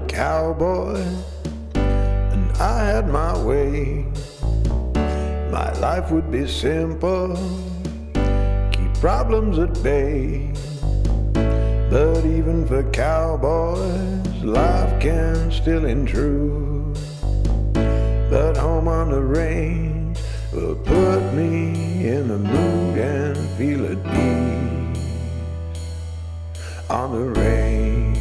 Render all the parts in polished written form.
cowboy and I had my way, my life would be simple, keep problems at bay. But even for cowboys, life can still intrude. But home on the range will put me in the mood and feel at peace on the range.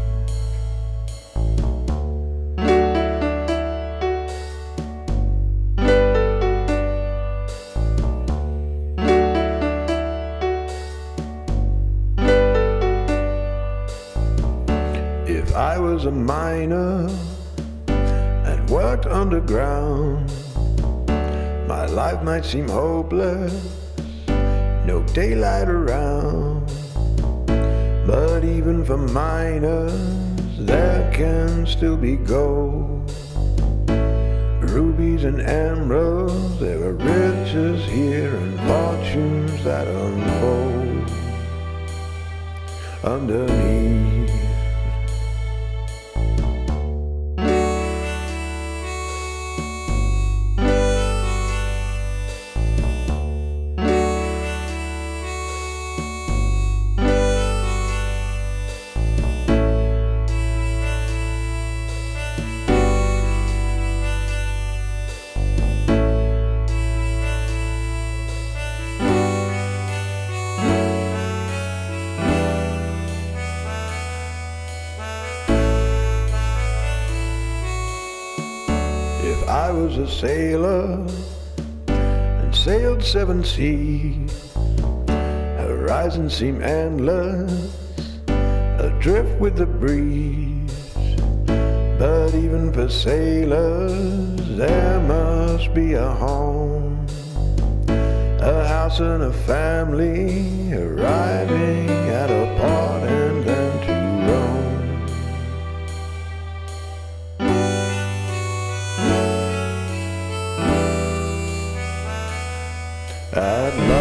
If I was a miner and worked underground, my life might seem hopeless, no daylight around. But even for miners, there can still be gold. Rubies and emeralds, there are riches here and fortunes that unfold underneath. If I was a sailor and sailed 7 seas, horizons seem endless, adrift with the breeze. But even for sailors, there must be a home, a house and a family, arriving at a port and then to roam. I'd love